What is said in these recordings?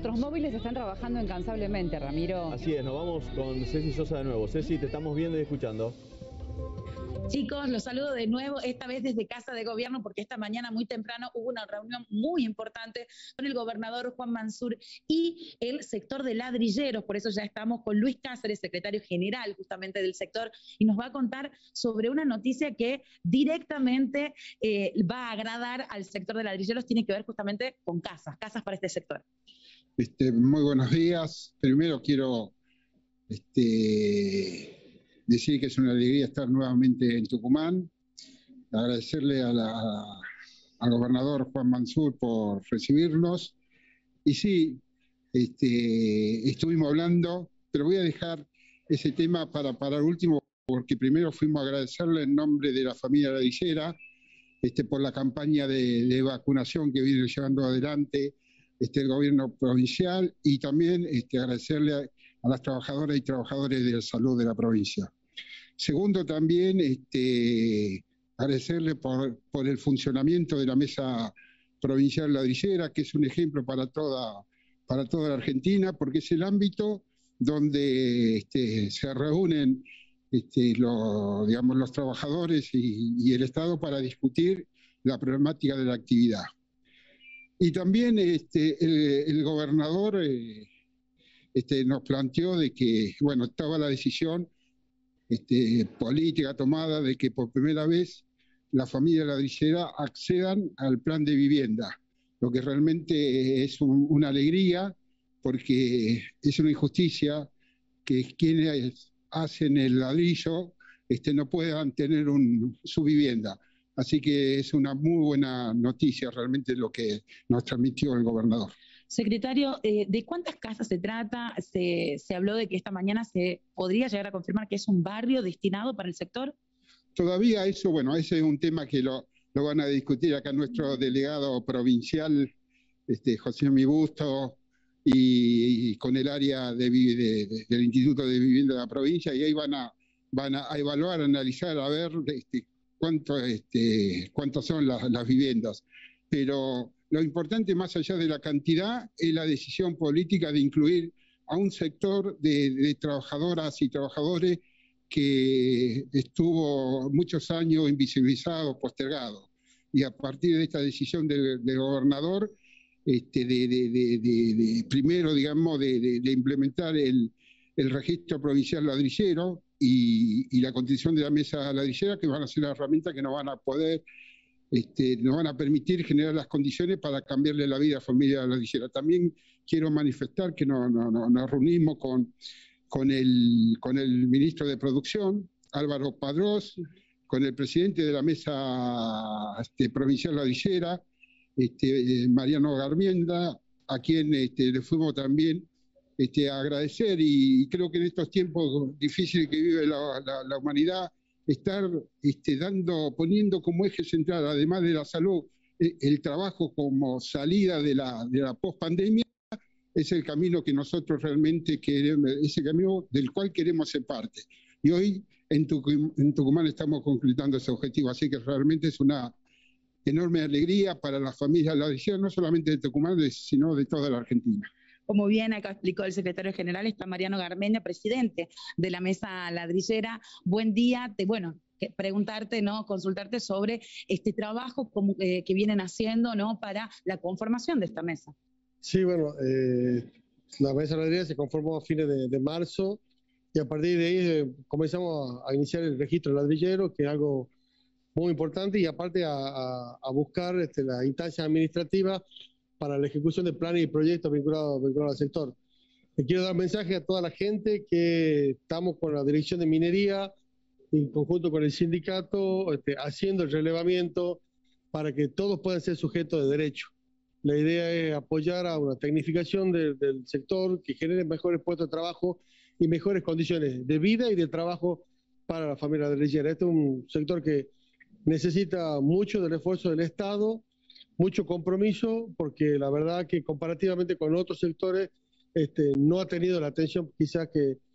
Nuestros móviles están trabajando incansablemente, Ramiro. Así es, nos vamos con Ceci Sosa de nuevo. Ceci, te estamos viendo y escuchando. Chicos, los saludo de nuevo, esta vez desde Casa de Gobierno, porque esta mañana muy temprano hubo una reunión muy importante con el gobernador Juan Mansur y el sector de ladrilleros. Por eso ya estamos con Luis Cáceres, secretario general justamente del sector, y nos va a contar sobre una noticia que directamente va a agradar al sector de ladrilleros. Tiene que ver justamente con casas para este sector. Muy buenos días. Primero quiero decir que es una alegría estar nuevamente en Tucumán, agradecerle al gobernador Juan Mansur por recibirnos. Y sí, estuvimos hablando, pero voy a dejar ese tema para el último, porque primero fuimos a agradecerle en nombre de la familia ladrillera por la campaña de vacunación que viene llevando adelante el gobierno provincial, y también agradecerle a las trabajadoras y trabajadores de la salud de la provincia. Segundo, también agradecerle por el funcionamiento de la Mesa Provincial Ladrillera, que es un ejemplo para toda la Argentina, porque es el ámbito donde se reúnen los trabajadores y el Estado para discutir la problemática de la actividad. Y también el gobernador nos planteó de que, bueno, estaba la decisión política tomada de que por primera vez las familias ladrilleras accedan al plan de vivienda, lo que realmente es una alegría, porque es una injusticia que quienes hacen el ladrillo no puedan tener su vivienda. Así que es una muy buena noticia realmente lo que nos transmitió el gobernador. Secretario, ¿de cuántas casas se trata? Se habló de que esta mañana se podría llegar a confirmar que es un barrio destinado para el sector. Todavía eso, bueno, ese es un tema que lo van a discutir acá nuestro delegado provincial, José Mibusto, y con el área del Instituto de Vivienda de la provincia, y ahí van a evaluar, analizar, a ver cuántas son las viviendas. Pero lo importante, más allá de la cantidad, es la decisión política de incluir a un sector de trabajadoras y trabajadores que estuvo muchos años invisibilizado, postergado. Y a partir de esta decisión del gobernador, primero, digamos, de implementar el registro provincial ladrillero y la constitución de la mesa ladrillera, que van a ser las herramientas que nos van a poder, nos van a permitir generar las condiciones para cambiarle la vida a la familia ladrillera. También quiero manifestar que nos reunimos con el ministro de Producción, Álvaro Padrós, con el presidente de la mesa provincial ladrillera, Mariano Garmienda, a quien le fuimos también a agradecer, y creo que en estos tiempos difíciles que vive la humanidad, estar poniendo como eje central, además de la salud, el trabajo como salida de la pospandemia, es el camino que nosotros realmente queremos, es el camino del cual queremos ser parte. Y hoy en Tucumán estamos concretando ese objetivo, así que realmente es una enorme alegría para las familias ladrilleras, no solamente de Tucumán, sino de toda la Argentina. Como bien acá explicó el secretario general, está Mariano Garmendia, presidente de la Mesa Ladrillera. Buen día. Preguntarte, ¿no? Consultarte sobre este trabajo que vienen haciendo, ¿no? Para la conformación de esta mesa. Sí, bueno, la Mesa Ladrillera se conformó a fines de marzo, y a partir de ahí comenzamos a iniciar el registro ladrillero, que es algo muy importante, y aparte a buscar la instancia administrativa para la ejecución de planes y proyectos vinculados al sector. Le quiero dar un mensaje a toda la gente que estamos con la Dirección de Minería, en conjunto con el sindicato, haciendo el relevamiento para que todos puedan ser sujetos de derecho. La idea es apoyar a una tecnificación del sector que genere mejores puestos de trabajo y mejores condiciones de vida y de trabajo para la familia ladrillera. Este es un sector que necesita mucho del esfuerzo del Estado, mucho compromiso, porque la verdad que comparativamente con otros sectores no ha tenido la atención quizás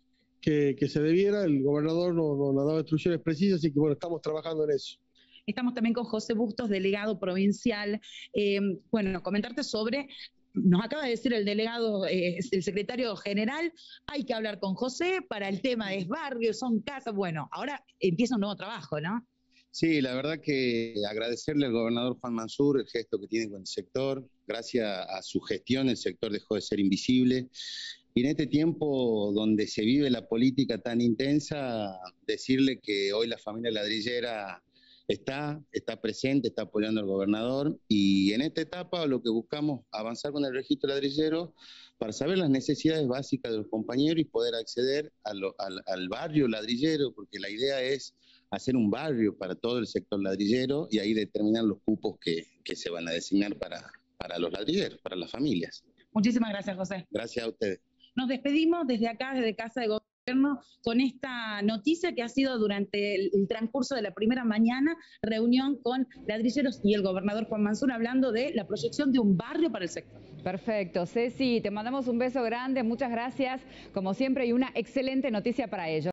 que se debiera. El gobernador nos ha dado instrucciones precisas, así que bueno, estamos trabajando en eso. Estamos también con José Bustos, delegado provincial. Bueno, comentarte sobre nos acaba de decir el delegado, el secretario general, hay que hablar con José para el tema de barrios, son casas. Bueno, ahora empieza un nuevo trabajo, ¿no? Sí, la verdad que agradecerle al gobernador Juan Mansur el gesto que tiene con el sector. Gracias a su gestión el sector dejó de ser invisible. Y en este tiempo donde se vive la política tan intensa, decirle que hoy la familia ladrillera está presente, está apoyando al gobernador, y en esta etapa lo que buscamos avanzar con el registro ladrillero para saber las necesidades básicas de los compañeros y poder acceder al barrio ladrillero, porque la idea es hacer un barrio para todo el sector ladrillero y ahí determinar los cupos que se van a designar para los ladrilleros, para las familias. Muchísimas gracias, José. Gracias a ustedes. Nos despedimos desde acá, desde Casa de Gobierno, con esta noticia que ha sido durante el transcurso de la primera mañana, reunión con ladrilleros y el gobernador Juan Mansur hablando de la proyección de un barrio para el sector. Perfecto, Ceci, te mandamos un beso grande, muchas gracias, como siempre, y una excelente noticia para ellos.